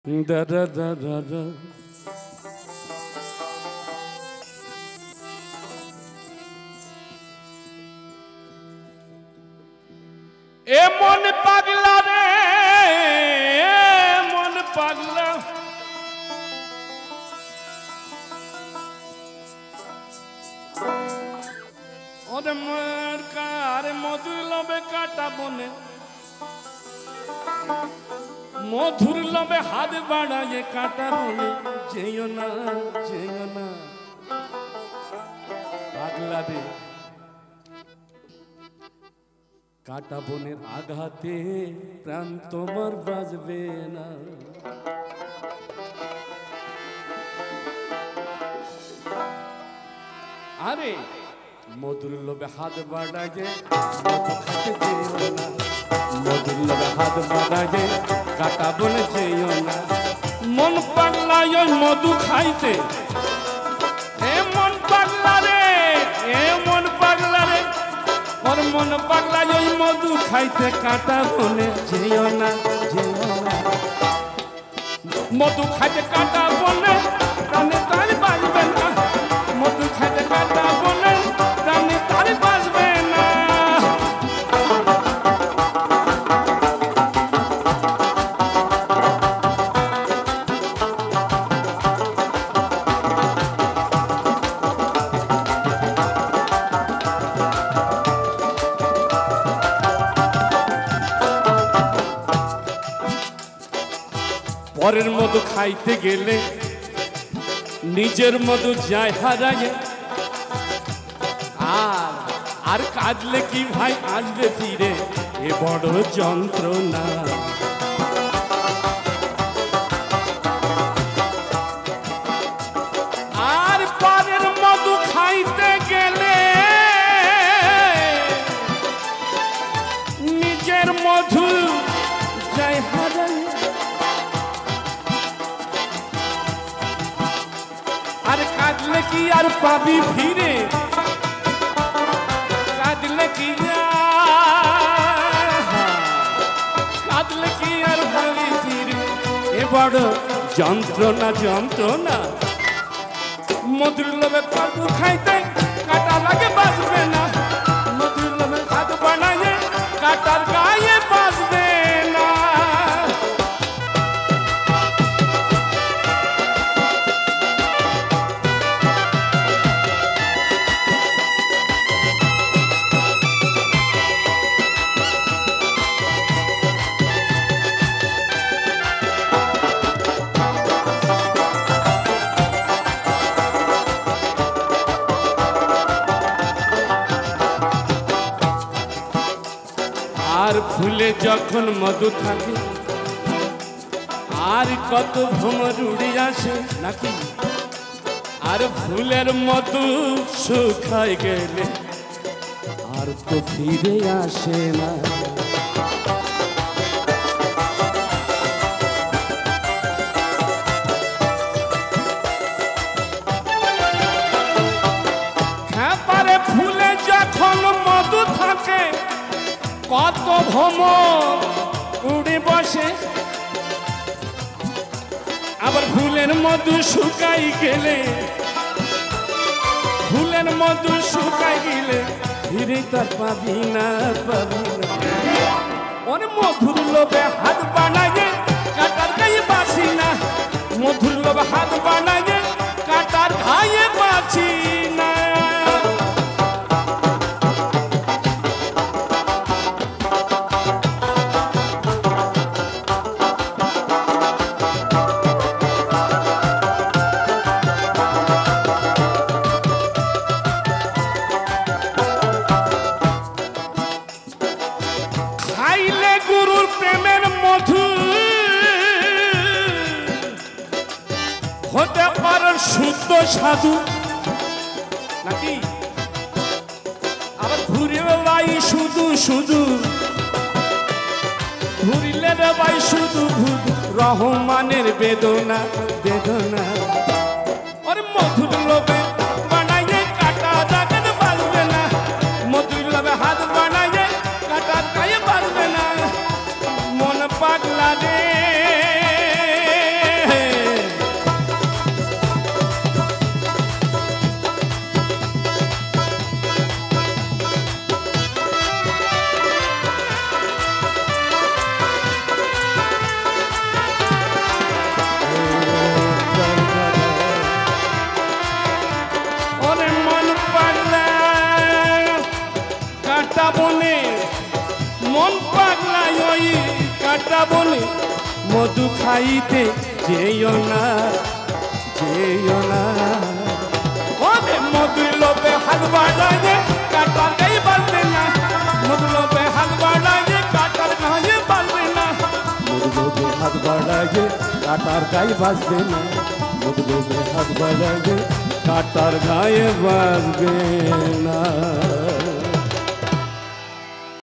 Da da da da da. এ মন পাগলা রে মন পাগলা ওরে মোর কার মধু লবে কাটা বনে মধুর লবে হাত বাড়ায় কাটা বনে যেও না পাগলা রে কাটা বনের আঘাতে প্রাণ তোমার বাজবে না আরে মধুর লোভে হাত বাড়ায় মধু খাতে যেও না মধুর লোভে হাত বাড়ায় কাটা বনে যেও না মন পাগলা ওই মধু খাইতে এ মন পাগলা রে এ মন পাগলা রে ওর মন পাগলা ওই মধু খাইতে কাটা বনে যেও না মধু খাইতে কাটা বনে প্রাণে তার বাঁচবে না মধু খাইতে কাটা বনে প্রাণে তার বাঁচবে না পরের মধু খাইতে গেলে নিজের মধু যায় হারায় আর কাঁদলে কি ভাই আসবে ফিরে এ বড় যন্ত্রণা আর পরের মধু খাইতে গেলে নিজের মধু যায় হারায় আর কাঁদলে কি আর পাবি ফিরে কাঁদলে কি আর পাবি ফিরে এ বড় যন্ত্রণা মধুর লোভে পাবু খাইতে কাটা লাগে বাঁচবে না মধুর লোভে হাত বানায় কাটার গায়ে বাঁচবে না আর ফুলে যখন মধু থাকে আর কত ভ্রমর উড়ে আসে নাকি আর ফুলের মধু শুকায় গেলে আর তো ফিরে আসে না হ্যাঁ পারে ফুলে যখন মধু থাকে কত ভ্রমর উড়ে বসে আবার ফুলের মধু শুকাই গেলে ফুলের মধু শুকাই গেলে ফিরে তার পাবি না ওর মধুর লোভে হাত বানায় কাটার গায়ে বাঁচি না মধুর লোভে হাত বানায় কাটার গায়ে বাঁচি না গুরুর প্রেমের মধু হতে পারে শুদ্ধ সাধু নাকি আবার ঘুরিলে ভাই শুধু ঘুরিলে রে ভাই শুধু রহমানের বেদনা ওরে মধুর লোভে বানাইয়ে কাটা দাগের বাঁচবে না মধুর লোভে হাত বানাইয়ে কাটার গায়ে বাঁচবে না মন পাগলা রে মধু খাইতে যেও না যেও না ওরে মধুর লোভে হাত বাড়াইলে কাটার গায়ে বাঁধবে না মধুর লোভে হাত বাড়াইলে কাটার গায়ে বাঁধবে না মধুর লোভে হাত বাড়াইলে কাটার গায়ে বাঁধবে না মধুর লোভে হাত বাড়াইলে কাটার গায়ে বাঁধবে না।